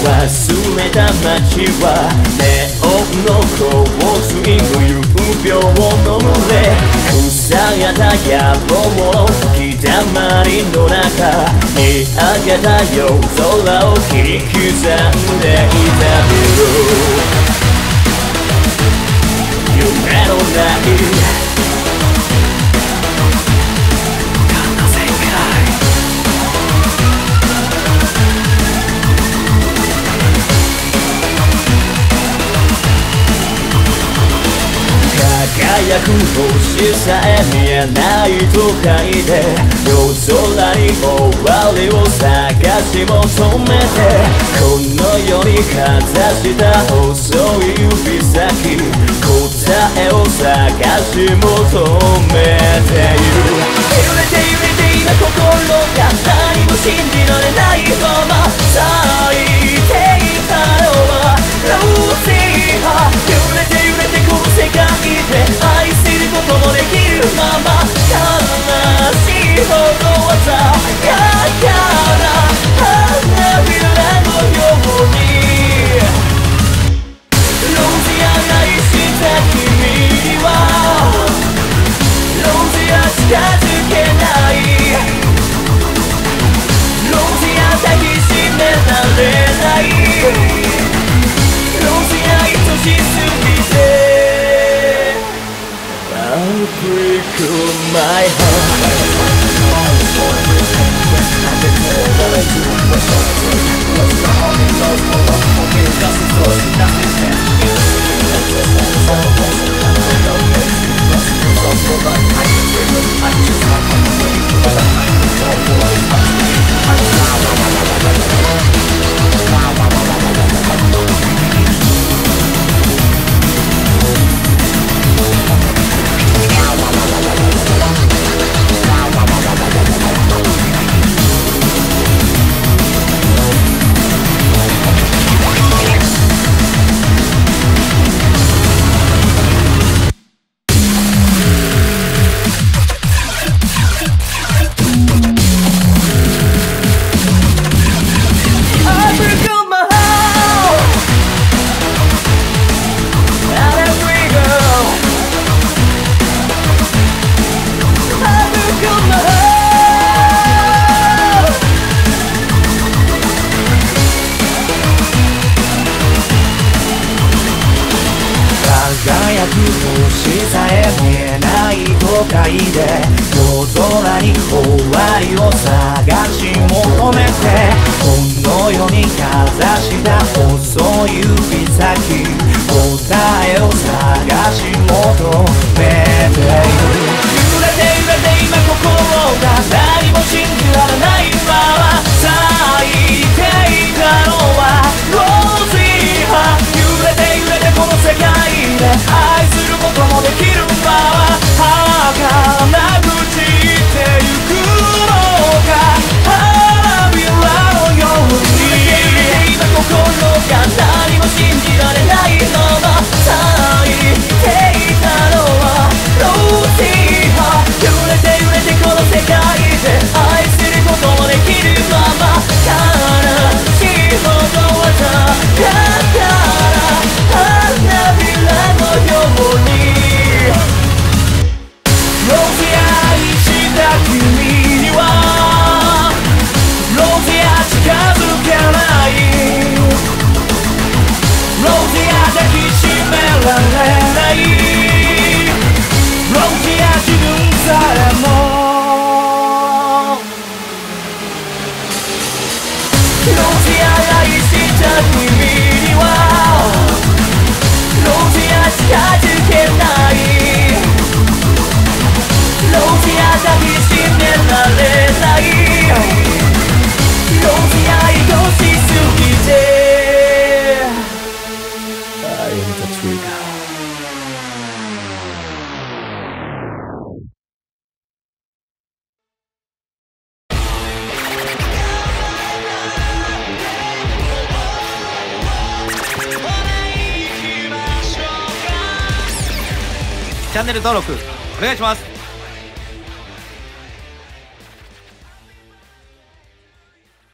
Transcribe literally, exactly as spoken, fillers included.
忘れた街はネオンの香水の夕病の群れ、腐った野郎の吹き溜まりの中、見上げた夜空を切り刻んでいたビル、夢のない輝く星さえ見えない都会で、夜空に終わりを探し求めて、この世にかざした細い指先、答えを探し求めている。揺れて揺れて今心が何も信じられないまま咲いていたのはロシア。揺れて揺れてこの世界で愛することもできるまま、悲しいほどはさやかな花びらのように、ロシアが愛した君にはロシア近づけない、ロシア抱きしめられない、ロシア愛しすぎてI'll break my heart. 輝く星さえ見えない都会で、夜空に終わりを探し求めて、この世にかざした細い指先、答えを探し求めている。揺れて揺れて今心が何も信じられないまま咲いていたのはロシア。揺れて揺れてこの世界で愛することもできるまま、儚く散ってゆくのか、花びらのように、今心が何も信じられないまま咲いていたのはロシア。揺れて揺れてこの世界で愛することもできるまま、悲しいほどはだから花びらのように、ロシア愛した君にはロシア近づけない、ロシア抱きしめられない、ロシア自分さえもロシア愛した君にはロシア近づけない、ロシア抱きしめられない、ロシア愛しすぎて I am the trigger。 チャンネル登録お願いします。